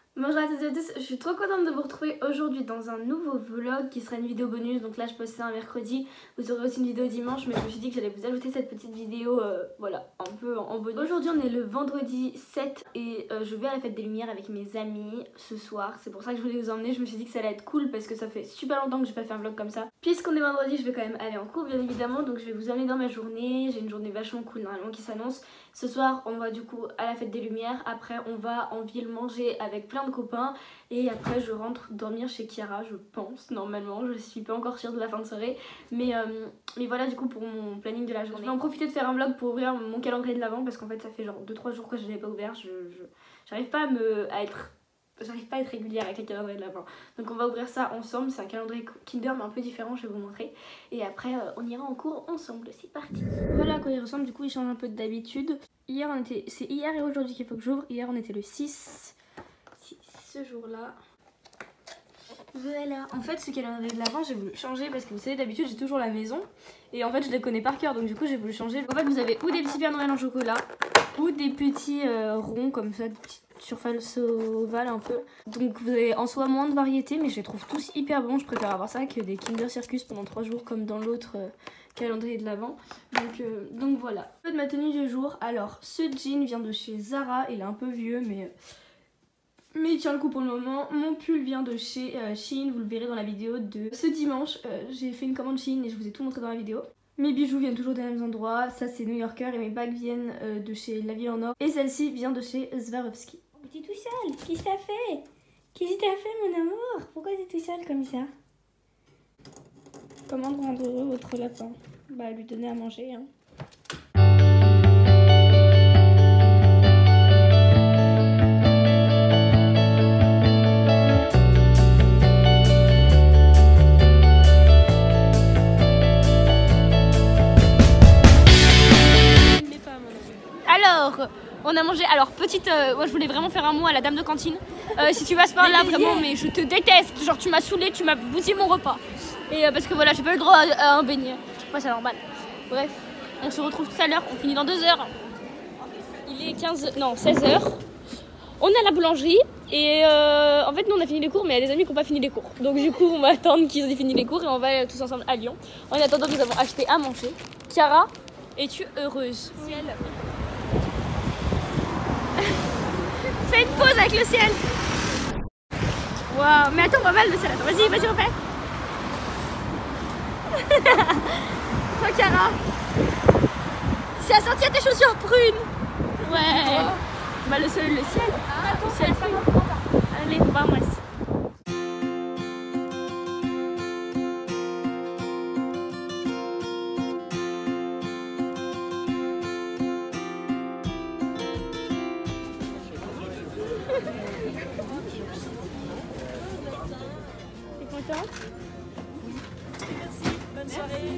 Bonjour à toutes et à tous, je suis trop contente de vous retrouver aujourd'hui dans un nouveau vlog qui sera une vidéo bonus. Donc là je poste ça un mercredi, vous aurez aussi une vidéo dimanche, mais je me suis dit que j'allais vous ajouter cette petite vidéo voilà, un peu en bonus. Aujourd'hui on est le vendredi 7 et je vais à la fête des lumières avec mes amis ce soir. C'est pour ça que je voulais vous emmener, je me suis dit que ça allait être cool parce que ça fait super longtemps que j'ai pas fait un vlog comme ça. Puisqu'on est vendredi, je vais quand même aller en cours bien évidemment, donc je vais vous emmener dans ma journée. J'ai une journée vachement cool normalement qui s'annonce. Ce soir on va du coup à la fête des lumières, après on va en ville manger avec plein de copains. Et après je rentre dormir chez Chiara, je pense, normalement, je suis pas encore sûre de la fin de soirée. Mais voilà du coup pour mon planning de la journée. Je vais en profiter de faire un vlog pour ouvrir mon calendrier de l'avant parce qu'en fait ça fait genre 2-3 jours que je l'avais pas ouvert. J'arrive pas à être régulière avec les calendriers de l'avant. Donc on va ouvrir ça ensemble, c'est un calendrier Kinder mais un peu différent, je vais vous montrer. Et après on ira en cours ensemble, c'est parti. Voilà à quoi il ressemble, du coup il change un peu d'habitude. C'est hier et aujourd'hui qu'il faut que j'ouvre. Hier on était le 6. Ce jour-là, voilà. En fait ce calendrier de l'avant j'ai voulu changer parce que vous savez d'habitude j'ai toujours la maison et en fait je les connais par cœur, donc du coup j'ai voulu changer. En fait vous avez ou des petits Pères Noël en chocolat ou des petits ronds comme ça, des petites surfaces ovales un peu. Donc vous avez en soi moins de variété mais je les trouve tous hyper bons. Je préfère avoir ça que des Kinder Circus pendant 3 jours comme dans l'autre calendrier de l'avant. Donc voilà. Un peu de ma tenue du jour. Alors ce jean vient de chez Zara, il est un peu vieux mais il tient le coup pour le moment. Mon pull vient de chez Shein, vous le verrez dans la vidéo de ce dimanche. J'ai fait une commande Shein et je vous ai tout montré dans la vidéo. Mes bijoux viennent toujours des mêmes endroits, ça c'est New Yorker, et mes bagues viennent de chez La Ville en Or. Et celle-ci vient de chez Swarovski. Oh, t'es tout sale, qu'est-ce que t'as fait? Qu'est-ce que t'as fait mon amour? Pourquoi t'es tout sale comme ça? Comment rendre heureux votre lapin? Bah lui donner à manger hein. On a mangé, alors petite, moi je voulais vraiment faire un mot à la dame de cantine. Si tu passes par là vraiment, mais je te déteste, genre tu m'as saoulé, tu m'as bousillé mon repas. Et parce que voilà, j'ai pas eu le droit à un beignet. Je trouve pas ça normal. Bref, on se retrouve tout à l'heure, on finit dans 2 heures. Il est 16 heures. On est à la boulangerie et en fait nous on a fini les cours mais il y a des amis qui n'ont pas fini les cours. Donc du coup on va attendre qu'ils aient fini les cours et on va aller tous ensemble à Lyon. En attendant nous avons acheté à manger. Chiara, es-tu heureuse? Ciel. Fais une pause avec le ciel. Waouh, mais attends, on va mal le ciel. Attends, vas-y, refais. Toi, Chiara, tu as senti à tes chaussures prunes. Ouais. Bah le ciel. Le ciel prune. Allez, vamos. T'es contente? Oui. Merci, bonne soirée.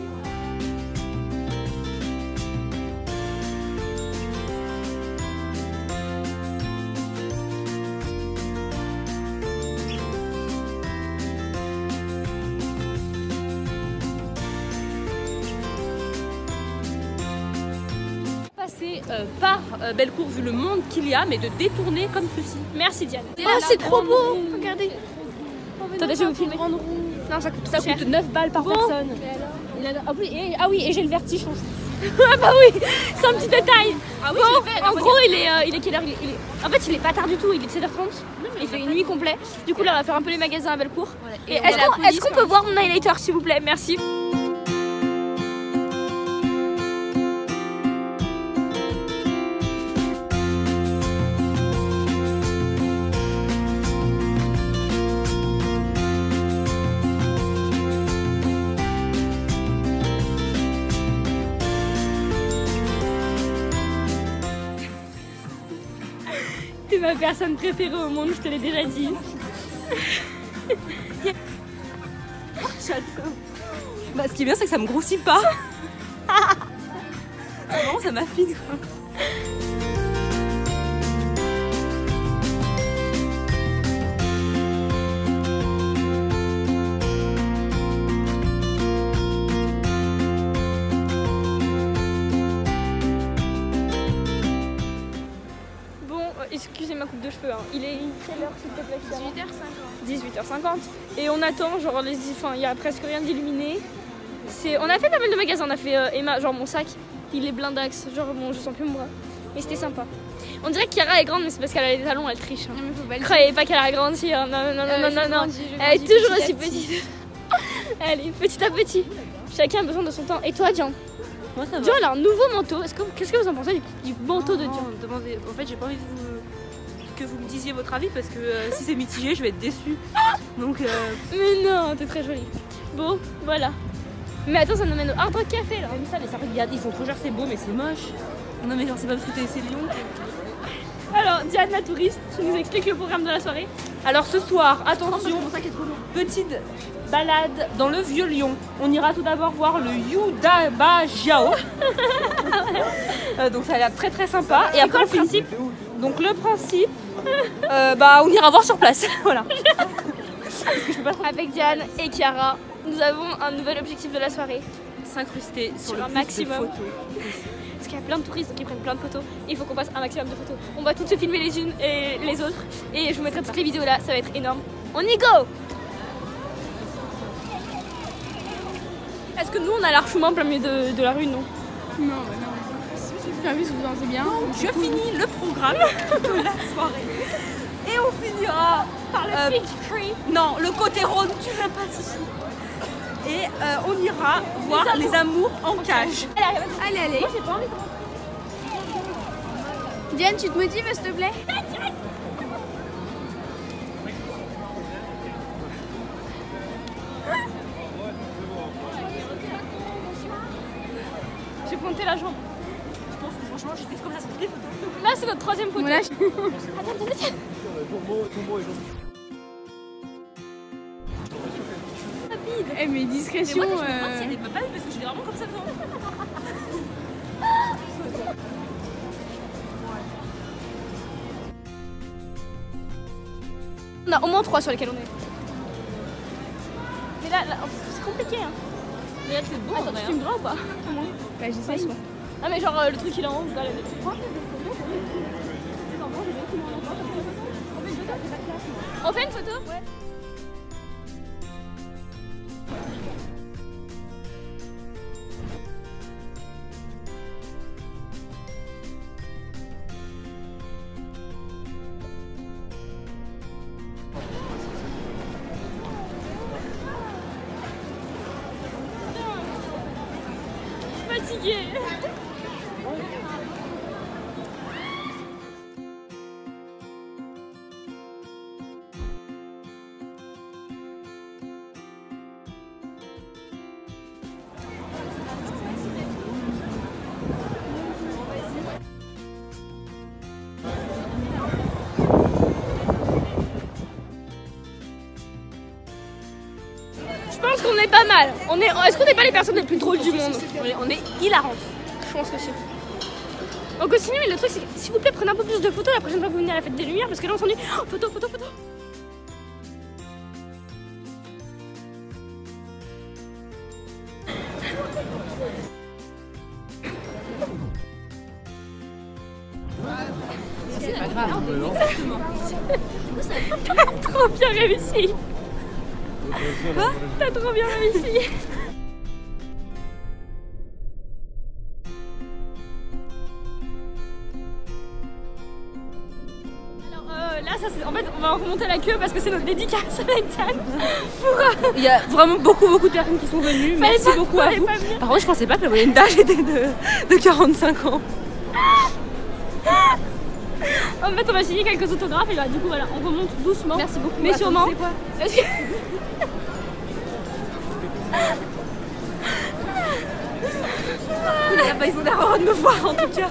Passer par Bellecour vu le monde qu'il y a, mais de détourner comme ceci. Merci Diane. Oh c'est trop beau. Regardez. Attendez, je vais vous filmer. Non, ça coûte 9 balles par personne. Ah oui, et j'ai le vertige. Ah bah oui, c'est un petit détail. Ah oui, bon, en gros il est quelle heure En fait il est pas tard du tout, il est 7h30. Il fait une nuit complète. Du coup là on va faire un peu les magasins à Bellecour. Voilà. Et est-ce qu'on peut voir mon highlighter s'il vous plaît? Merci. C'est ma personne préférée au monde, je te l'ai déjà dit. Bah, ce qui est bien, c'est que ça me grossit pas. Vraiment, ça m'affine quoi. coupe de cheveux. Hein. Il est quelle heure s'il te plaît? 18h50. Et on attend, genre il y a presque rien d'illuminé. On a fait pas mal de magasins, on a fait Emma, genre mon sac, il est blindax, genre bon je sens plus mon bras. Mais c'était sympa. On dirait que Chiara est grande mais c'est parce qu'elle a les talons, elle triche. Hein. Croyez pas qu'elle a grandi, hein. Non. Elle est toujours aussi petite. Elle est petit à petit. Chacun a besoin de son temps. Et toi Dian? Moi ça va. Dian elle a un nouveau manteau. Qu'est-ce que vous en pensez du manteau de Dian? Demandez. En fait j'ai pas envie que vous me disiez votre avis parce que si c'est mitigé je vais être déçue. Donc Mais non, t'es très jolie. Bon, voilà. Mais attends, ça nous mène au Hard Rock Café là. comme ça les sardes ils font trop genre c'est beau mais c'est moche. Non mais genre c'est pas parce que c'est Lyon. Alors, Diane la touriste, tu nous expliques le programme de la soirée? Alors ce soir, attention, Mon sac est trop lourd. petite balade dans le vieux Lyon. On ira tout d'abord voir le Yudaba Jiao. Donc ça a l'air très très sympa. Et après le principe. Donc le principe, on ira voir sur place. Voilà. Parce que je peux pas Avec Diane et Chiara, nous avons un nouvel objectif de la soirée. s'incruster sur le un plus maximum. de photos. Parce qu'il y a plein de touristes qui prennent plein de photos. Et il faut qu'on fasse un maximum de photos. On va toutes se filmer les unes et les autres. Et je vous mettrai toutes les vidéos là, ça va être énorme. On y go! Est-ce que nous on a l'archouement en plein milieu de la rue? Non. Non. Bien vu, vous en savez bien. Je finis le programme de la soirée. Et on finira Par le Big Tree. Non, le côté rond, tu viens pas ici. Et on ira voir les amours en cage. Allez. Moi j'ai pas envie de... Diane, tu te motives, s'il te plaît? J'ai pointé la jambe. Je pense que franchement, j'étais comme ça sur toutes les photos. Là c'est notre troisième photo. Voilà. Attends, tiens. Eh, mais discrétion. Mais moi, je me demande s'il y a des papayes parce que je suis vraiment comme ça devant. On a au moins 3 sur lesquels on est. Mais là c'est compliqué hein. Mais là, c'est beau. Attends, tu filmes droit ou pas? Bah, j'essaye. Ah mais genre le truc il est en haut, je dois aller. On fait une photo? Ouais. Fatiguée. Je pense qu'on est pas mal. Est-ce qu'on n'est pas les personnes les plus drôles du monde? On est hilarants. Je pense que si. On continue, mais le truc c'est que s'il vous plaît prenez un peu plus de photos la prochaine fois que vous venez à la fête des lumières parce que là on s'ennuie. Oh, photo. C'est pas grave. T'as trop bien réussi. T'as trop bien réussi. Là, en fait, on va remonter la queue parce que c'est notre dédicace avec Diane. Il y a vraiment beaucoup de personnes qui sont venues. Merci beaucoup à vous. Par contre, je pensais pas que la moyenne d'âge était de 45 ans. En fait, on va signer quelques autographes et là, du coup, voilà, on remonte doucement. Merci beaucoup. Mais sûrement. C'est quoi? Ils ont l'air heureux de me voir en tout cas.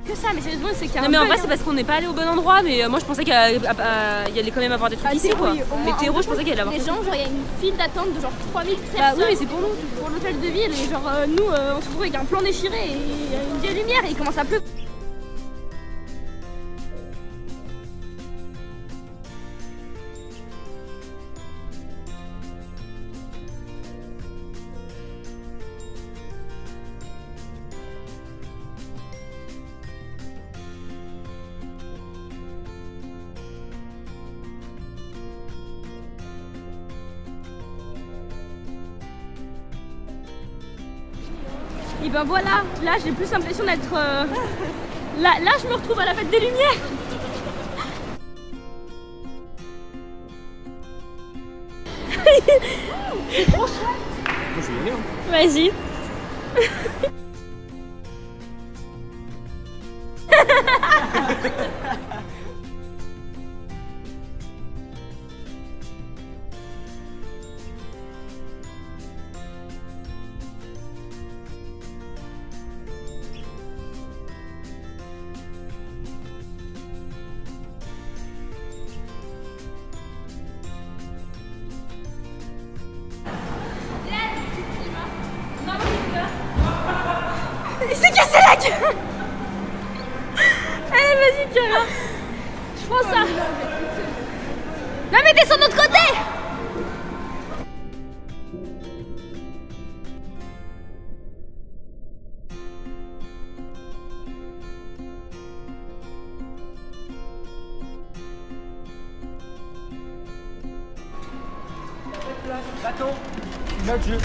que ça, mais sérieusement, c'est qu'il y a Non, un mais en bug, vrai, hein. c'est parce qu'on n'est pas allé au bon endroit, mais moi je pensais qu'il y allait quand même avoir des trucs ici quoi. oui, au moins Mais un terreau, peu. je pensais qu'il allait avoir. Les gens, genre, il y a une file d'attente de genre 3000 personnes. Bah oui, mais c'est pour nous. Pour l'hôtel de ville, et genre, nous, on se retrouve avec un plan déchiré et une vieille lumière, et il commence à pleuvoir. Et ben voilà, là j'ai plus l'impression d'être... Là je me retrouve à la fête des Lumières. C'est trop chouette. Moi je vais y aller, hein. Vas-y. Il s'est cassé la gueule. Allez, vas-y, Pierre. Je prends ça. Non, mais descends de l'autre côté. Bateau, notre jeu.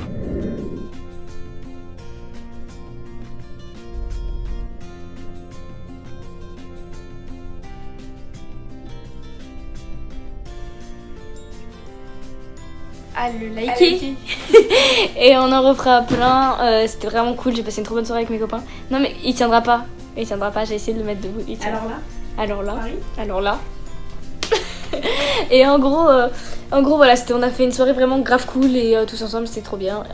À le liker. Et on en refera plein. C'était vraiment cool. J'ai passé une trop bonne soirée avec mes copains. Non, mais il tiendra pas. Il tiendra pas. J'ai essayé de le mettre debout. Il tiendra. Alors là. Alors là. Et en gros, voilà, on a fait une soirée vraiment grave cool et tous ensemble, c'était trop bien.